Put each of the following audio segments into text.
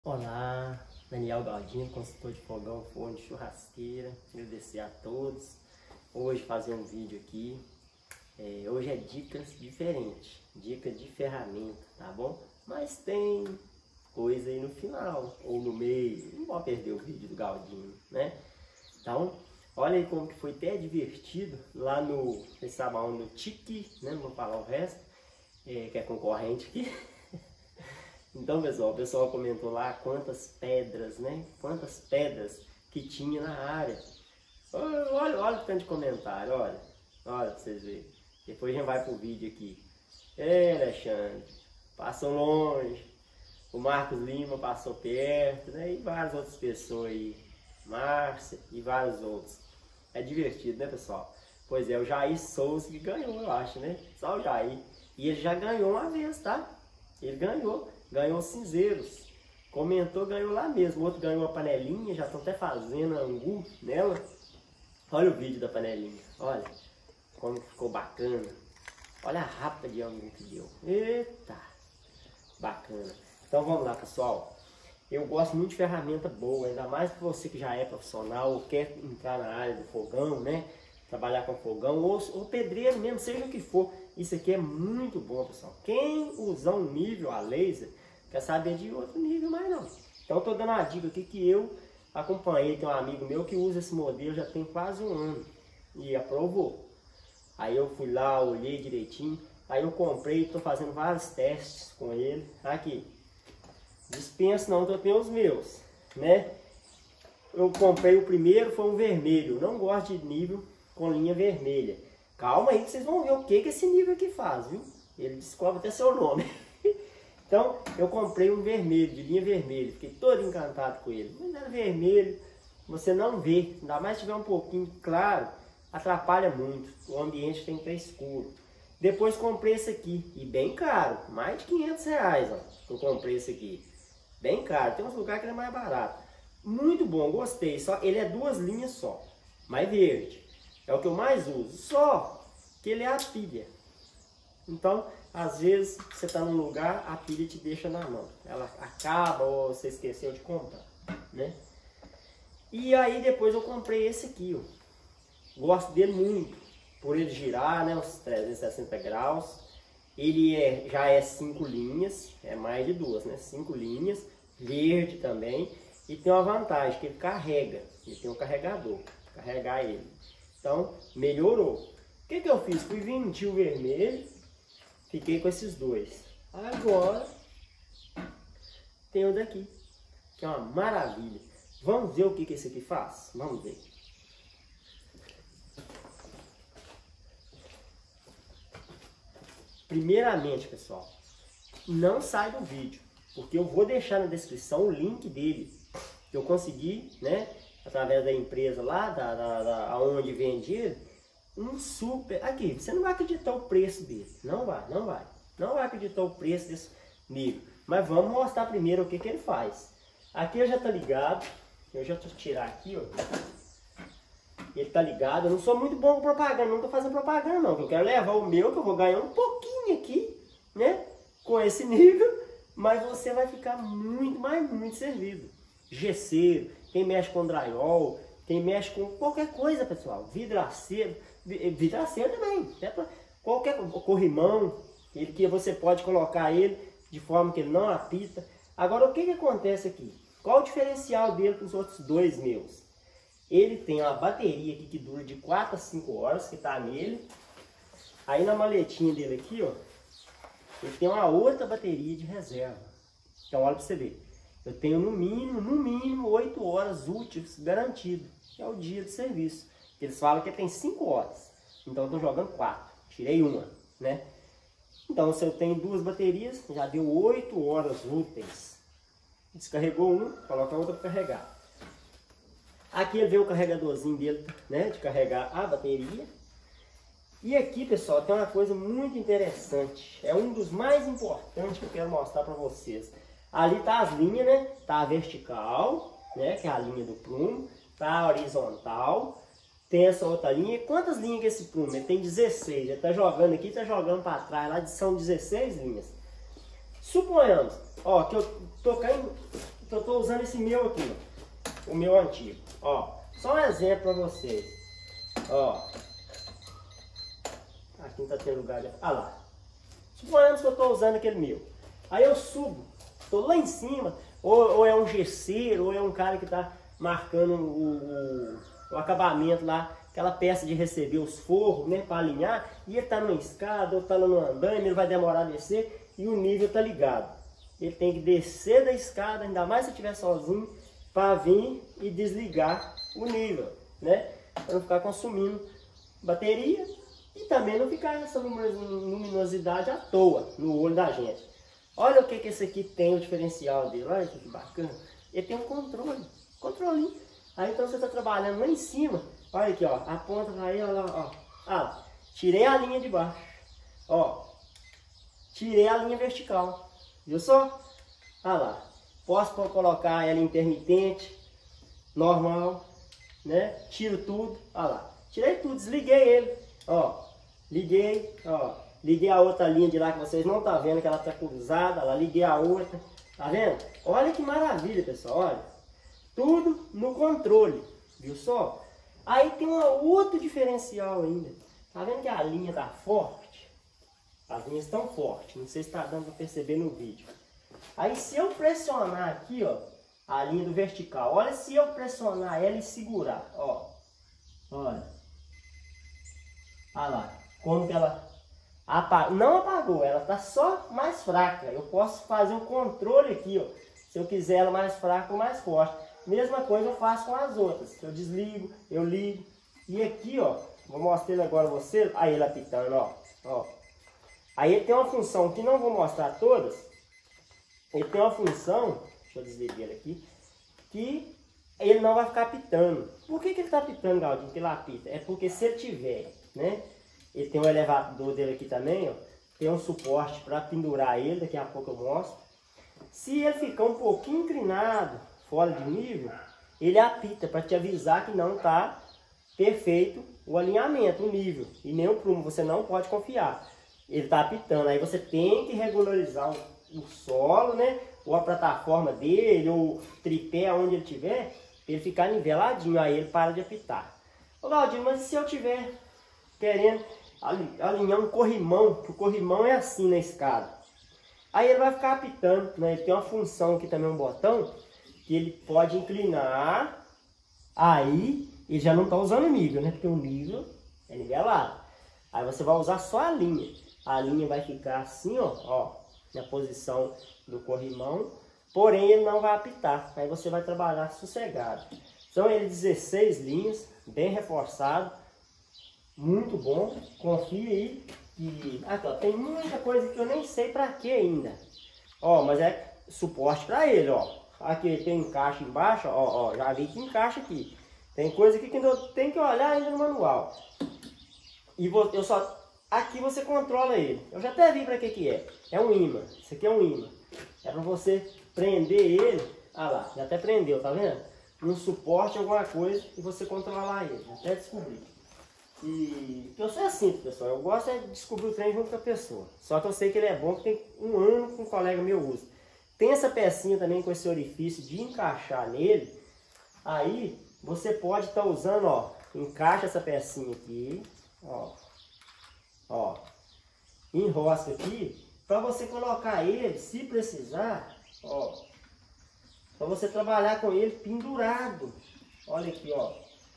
Olá, Daniel Galdino, consultor de fogão, forno, churrasqueira. Agradecer a todos. Hoje fazer um vídeo aqui. Hoje é dicas diferentes, dica de ferramenta, tá bom? Mas tem coisa aí no final ou no meio. Não vou perder o vídeo do Galdino, né? Então, olha aí como que foi até divertido lá no, vocês sabem onde, no Tiki, né? Não vou falar o resto, que é concorrente aqui. Então, pessoal, o pessoal comentou lá quantas pedras, né? Quantas pedras que tinha na área. Olha o tanto de comentário, olha pra vocês verem. Depois a gente vai pro vídeo aqui. Alexandre, passou longe. O Marcos Lima passou perto, né? E várias outras pessoas aí. Márcia e vários outros. É divertido, né, pessoal? Pois é, o Jair Souza que ganhou, eu acho, né? Só o Jair. E ele já ganhou uma vez, tá? Ele ganhou cinzeiros. Comentou, ganhou lá mesmo. O outro ganhou a panelinha, já estão até fazendo angu nela. Olha o vídeo da panelinha, olha como ficou bacana. Olha a rapa de angu que deu. Eita, bacana. Então vamos lá, pessoal. Eu gosto muito de ferramenta boa, ainda mais para você que já é profissional ou quer entrar na área do fogão, né? Trabalhar com fogão ou pedreiro mesmo, seja o que for. Isso aqui é muito bom, pessoal. Quem usar um nível a laser, quer saber de outro nível mais não. Então eu tô dando uma dica aqui que eu acompanhei, tem um amigo meu que usa esse modelo já tem quase um ano e aprovou. Aí eu fui lá, olhei direitinho, aí eu comprei, tô fazendo vários testes com ele. Aqui, dispenso não, eu tenho os meus, né? Eu comprei o primeiro, foi um vermelho, não gosto de nível com linha vermelha. Calma aí que vocês vão ver o que esse nível aqui faz, viu? Ele descobre até seu nome. Então, eu comprei um vermelho, de linha vermelha. Fiquei todo encantado com ele. Mas era vermelho, você não vê. Ainda mais se tiver um pouquinho claro, atrapalha muito. O ambiente tem que estar escuro. Depois comprei esse aqui. E bem caro. Mais de 500 reais, ó. Que eu comprei esse aqui. Bem caro. Tem uns lugares que ele é mais barato. Muito bom, gostei. Só, ele é duas linhas só. Mais verde. É o que eu mais uso. Só que ele é a pilha. Então, às vezes, você está num lugar, a pilha te deixa na mão. Ela acaba ou você esqueceu de comprar, né? E aí, depois eu comprei esse aqui, ó. Gosto dele muito. Por ele girar, né? Uns 360 graus. Ele já é 5 linhas. É mais de duas, né? 5 linhas. Verde também. E tem uma vantagem, que ele carrega. Ele tem um carregador. Carregar ele. Então, melhorou. O que eu fiz? Fui vender o vermelho, fiquei com esses dois. Agora, tem o daqui, que é uma maravilha. Vamos ver o que esse aqui faz? Vamos ver. Primeiramente, pessoal, não sai do vídeo, porque eu vou deixar na descrição o link dele. Que eu consegui, né? Através da empresa lá, onde vende ele, um super... Aqui, você não vai acreditar o preço dele. Não vai acreditar o preço desse nível. Mas vamos mostrar primeiro o que ele faz. Aqui ele já tá ligado. Eu já vou tirar aqui, ó. Ele tá ligado. Eu não sou muito bom com propaganda, não tô fazendo propaganda não. Eu quero levar o meu, que eu vou ganhar um pouquinho aqui, né? Com esse nível. Mas você vai ficar muito, mas muito servido. Gesseiro, quem mexe com drywall, quem mexe com qualquer coisa, pessoal, vidraceiro também, né? Qualquer corrimão, ele que você pode colocar ele de forma que ele não apita. Agora, o que acontece aqui? Qual o diferencial dele para os outros dois meus? Ele tem uma bateria aqui que dura de 4 a 5 horas, que está nele. Aí na maletinha dele aqui, ó, ele tem uma outra bateria de reserva. Então, olha para você ver. Eu tenho no mínimo 8 horas úteis garantido, que é o dia de serviço. Eles falam que tem 5 horas, então eu estou jogando 4, tirei uma, né? Então se eu tenho duas baterias, já deu 8 horas úteis. Descarregou uma, coloca a outra para carregar. Aqui ele vê o carregadorzinho dele, né? De carregar a bateria. E aqui, pessoal, tem uma coisa muito interessante. É um dos mais importantes que eu quero mostrar para vocês. Ali tá as linhas, né? Tá a vertical, né? Que é a linha do prumo. Tá a horizontal. Tem essa outra linha. Quantas linhas que esse prumo? Ele tem 16. Ele tá jogando aqui, tá jogando para trás. Lá são 16 linhas. Suponhamos, ó, que eu tô eu tô usando esse meu aqui, ó, o meu antigo. Ó, só um exemplo para vocês. Ó, aqui não tá tendo lugar de... Ah lá. Suponhamos que eu tô usando aquele meu. Aí eu subo, tô lá em cima, ou é um gesseiro, ou é um cara que tá marcando o acabamento lá, aquela peça de receber os forros, né, para alinhar, e ele tá numa escada, ou tá lá no andaime, ele vai demorar a descer, e o nível tá ligado. Ele tem que descer da escada, ainda mais se estiver sozinho, para vir e desligar o nível, né, para não ficar consumindo bateria, e também não ficar essa luminosidade à toa no olho da gente. Olha o que esse aqui tem, o diferencial dele, olha que bacana. Ele tem um controlinho. Aí então você está trabalhando lá em cima, olha aqui, ó, aponta para ele, ó. Ah, tirei a linha de baixo, ó, tirei a linha vertical, viu só? Ah lá, posso colocar ela intermitente, normal, né? Tiro tudo, ah lá, tirei tudo, desliguei ele, ó, liguei, ó, liguei a outra linha de lá que vocês não estão vendo que ela está cruzada, lá liguei a outra, tá vendo? Olha que maravilha, pessoal, olha. Tudo no controle, viu só? Aí tem um outro diferencial ainda. Tá vendo que a linha tá forte? As linhas estão fortes, não sei se está dando para perceber no vídeo. Aí se eu pressionar aqui, ó, a linha do vertical, olha se eu pressionar ela e segurar, ó. Olha. Olha lá, como que ela não apagou, ela tá só mais fraca. Eu posso fazer um controle aqui, ó, se eu quiser ela mais fraca ou mais forte. Mesma coisa eu faço com as outras. Eu desligo, eu ligo. E aqui, ó, vou mostrar ele agora a você. Aí ele apitando, ó. Aí ele tem uma função que não vou mostrar todas. Ele tem uma função, deixa eu desligar ele aqui, que ele não vai ficar apitando. Por que ele está apitando, Galdinho, que ele apita? É porque se ele tiver, né? Ele tem um elevador dele aqui também, ó. Tem um suporte para pendurar ele, daqui a pouco eu mostro. Se ele ficar um pouquinho inclinado, fora de nível, ele apita para te avisar que não está perfeito o alinhamento, o nível. E nem o prumo, você não pode confiar. Ele está apitando, aí você tem que regularizar o solo, né? Ou a plataforma dele, ou o tripé, onde ele estiver, para ele ficar niveladinho, aí ele para de apitar. Ô Galdinho, mas se eu estiver querendo alinhar um corrimão, que o corrimão é assim na escada, aí ele vai ficar apitando, né? Ele tem uma função aqui também, um botão, que ele pode inclinar, aí ele já não está usando o nível, né? Porque o nível é nivelado. Aí você vai usar só a linha. A linha vai ficar assim, ó, na posição do corrimão, porém ele não vai apitar. Aí você vai trabalhar sossegado. São ele 16 linhas, bem reforçado, muito bom. Confia aí que aqui, ó, tem muita coisa que eu nem sei para que ainda. Ó, mas é suporte para ele, ó. Aqui tem encaixe embaixo, ó, já vi que encaixa aqui. Tem coisa aqui que eu tenho que olhar ainda no manual. E eu só... Aqui você controla ele. Eu já até vi para que é. É um ímã. Isso aqui é um ímã. É para você prender ele. Ah lá, já até prendeu, tá vendo? Um suporte, alguma coisa, e você controlar ele. Até descobrir. E eu sou assim, pessoal. Eu gosto de descobrir o trem junto com a pessoa. Só que eu sei que ele é bom, que tem um ano que um colega meu usa. Tem essa pecinha também com esse orifício de encaixar nele. Aí você pode estar usando, ó. Encaixa essa pecinha aqui, ó. Ó. Enrosca aqui. Para você colocar ele, se precisar, ó. Para você trabalhar com ele pendurado. Olha aqui, ó.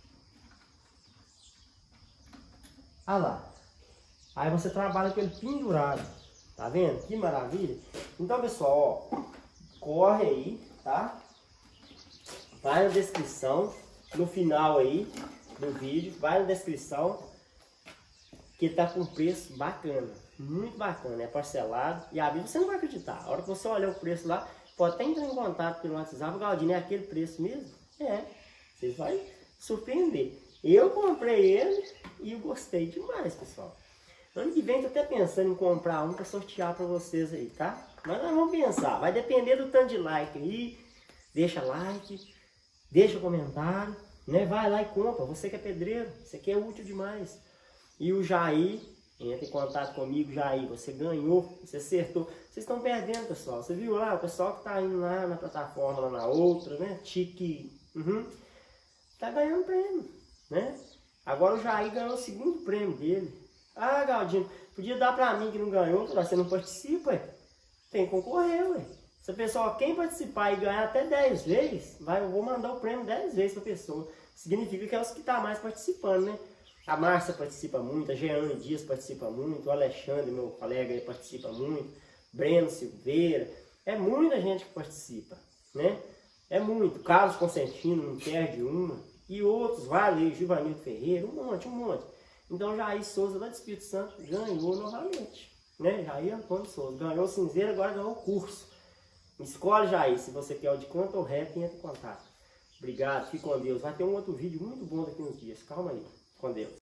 Ah lá. Aí você trabalha com ele pendurado. Tá vendo? Que maravilha. Então, pessoal, ó. Corre aí, tá? Vai na descrição. No final aí do vídeo. Vai na descrição. Que tá com preço bacana. Muito bacana. É parcelado. E a você não vai acreditar. A hora que você olhar o preço lá, pode até entrar em contato pelo WhatsApp. Galdinho, é aquele preço mesmo? É. Vocês vão surpreender. Eu comprei ele e eu gostei demais, pessoal. Ano que vem eu tô até pensando em comprar um para sortear para vocês aí, tá? Mas nós vamos pensar. Vai depender do tanto de like aí. Deixa like. Deixa comentário. Né? Vai lá e compra. Você que é pedreiro. Isso aqui é útil demais. E o Jair Entra em contato comigo, Jair. Você ganhou, você acertou. Vocês estão perdendo, pessoal. Você viu lá, o pessoal que está indo lá na plataforma, lá na outra, né? Tique. Tá ganhando prêmio, né? Agora o Jair ganhou o segundo prêmio dele. Ah, Galdino, podia dar pra mim que não ganhou. Você não participa, ué. Tem que concorrer, ué. Se a pessoa, quem participar e ganhar até 10 vezes, eu vou mandar o prêmio 10 vezes pra pessoa. Significa que é os que estão mais participando, né? A Márcia participa muito, a Jeane Dias participa muito, o Alexandre, meu colega, ele participa muito, Breno Silveira, é muita gente que participa, né? É muito. Carlos Constantino não perde uma, e outros, Vale, Givanildo Ferreira, um monte. Então Jair Souza, lá do Espírito Santo, ganhou novamente, né? Jair Antônio Souza, ganhou o cinzeiro, agora ganhou o curso. Escolhe, Jair, se você quer o de canto ou rap, entra em contato. Obrigado, fique com Deus. Vai ter um outro vídeo muito bom daqui uns dias, calma aí, com Deus.